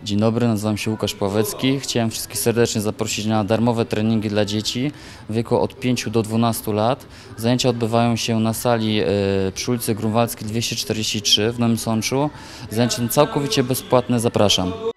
Dzień dobry, nazywam się Łukasz Pławecki. Chciałem wszystkich serdecznie zaprosić na darmowe treningi dla dzieci w wieku od 5 do 12 lat. Zajęcia odbywają się na sali przy ulicy Grunwaldzkiej 243 w Nowym Sączu. Zajęcia są całkowicie bezpłatne, zapraszam.